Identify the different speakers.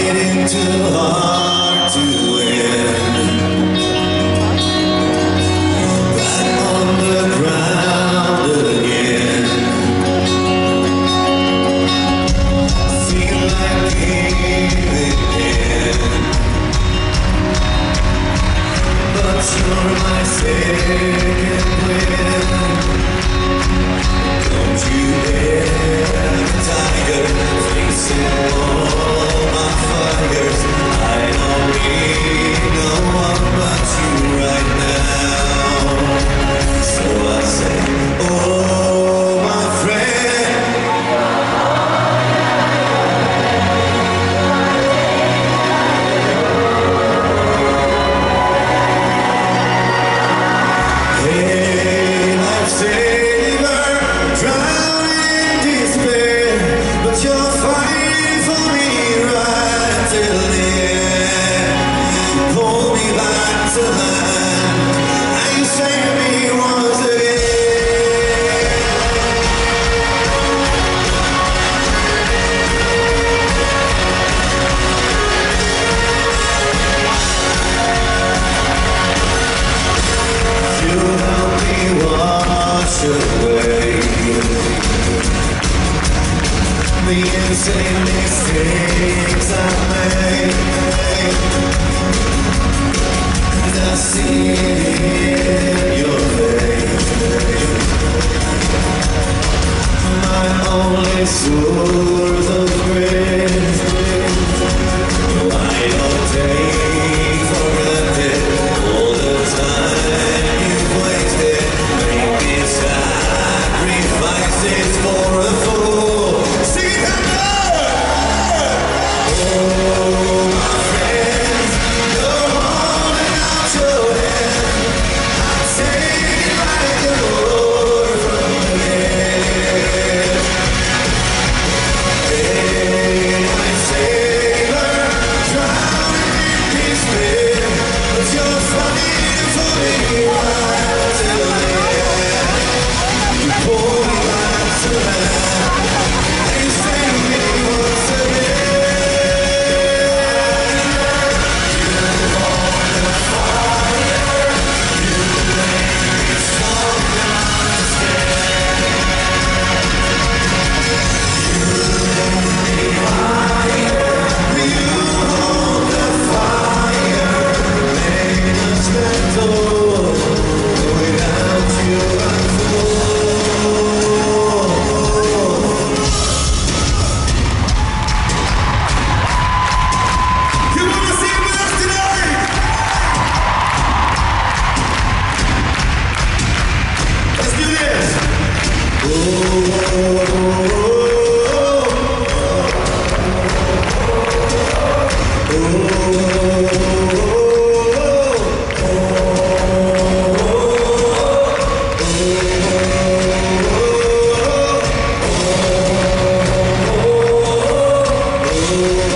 Speaker 1: fighting too hard to win. Back on the ground again. Feel like giving in, but you're my second wind. Don't you dare, tiger, facing all my fires. I don't need no one but you right now. So I say, oh my friend, hey lifesaver, drowning in despair, but you're fighting for me right till the end. Pull me back to land, and you save me once again. You help me wash away the insane mistakes I made, and I see it in your face. My only source of grace, I don't take for granted all the time you've wasted, making sacrifices for a fool. See that love? Oh, my friends, you're holding out your hand. I'm taking like a roar from the dead. Hey, my sailor, drowning in despair, but you're fighting for me right till the end. You pull me back to land, and you save me once again. Oh